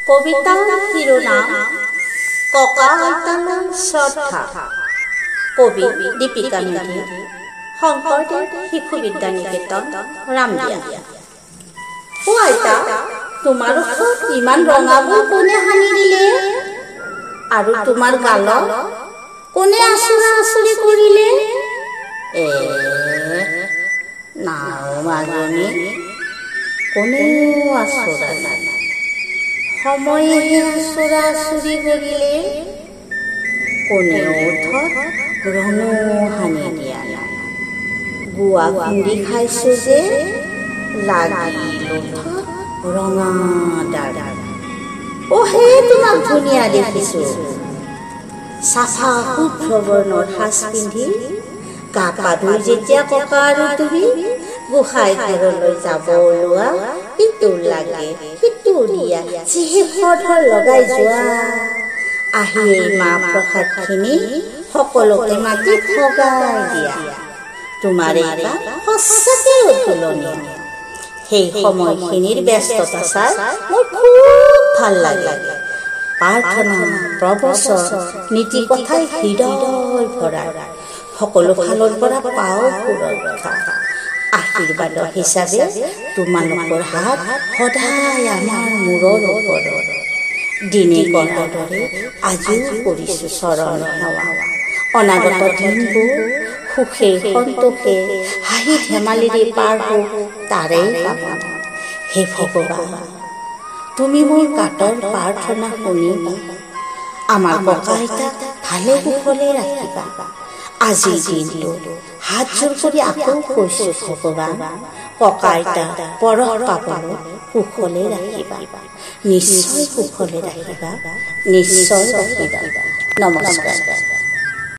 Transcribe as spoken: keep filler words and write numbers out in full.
কবিতাৰ শিৰোনাম ককা আইতালৈ শ্ৰদ্ধা। কবি দীপিকা মেধি, শংকৰদেৱ শিশু বিদ্যা নিকেতন, ৰামদিয়া। অ আইতা, তোমাৰ ওঠত ইমান ৰঙাবোৰ কোনে সানি দিলে? আৰু তোমাৰ গালত কোনে আচুৰা আচুৰি কৰিলে? এ নাও মাজনী, কোনেও আচুৰা নাই, সময়েহে আচুৰা আচুৰি কৰিলে। কোনেও ওঠত ৰঙো সানি দিয়া নাই, গুৱা খুন্দি খাইছো যে লাগিল ওঠত ৰঙা দাগ। অ হে তোমাক ধুনীয়া দেখিছো, চাফা শুভ্ৰ বৰ্ণৰ সাজ পিন্ধি গা পা ধুই যেতিয়া ককা আৰু তুমি গোসাঁই ঘৰলৈ যাব ওলোৱা, ইটো লাগে সিটো দিয়া যিহে খৰধৰ লগাই যোৱা। আহি এই মাহ প্ৰসাদ খিনি সকলোকে মাতি ভগাই দিয়া। তোমাৰ এইবাৰ সঁচাকে অতুলনীয়। সেই সময়খিনিৰ ব্যস্ততা চাই মোৰ খুব ভাল লাগে। প্ৰাৰ্থনা, প্ৰবচন, নীতি কথাই হৃদয় ভৰাই সকলো ফালৰ পৰা পাও সুৰক্ষা। আশীৰ্বাদৰ হিচাপে তোমালোকৰ হাত সদায় আমাৰ মূৰৰ ওপৰত। দিনে কৰাৰ দৰে আজিও কৰিছো চৰণ সেৱা। অনাগত দিনবোৰ সুখে সন্তোষে হাঁহি ধেমালিৰে পাৰ হওক তাৰেই কামনা। হে ভগৱান, তুমি মোৰ কাতৰ প্ৰাৰ্থনা শুনিবা, আমাৰ ককা আইতাক ভালে কুশলে ৰাখিবা। আজিৰ দিনটো হাত জোৰ কৰি আকৌ কৈছো ভগৱান, ককা আইতা পৰশ পাবলৈ কুশলে ৰাখিবা, নিশ্চয় কুশলে ৰাখিবা, নিশ্চয় ৰাখিবা। নমস্কাৰ।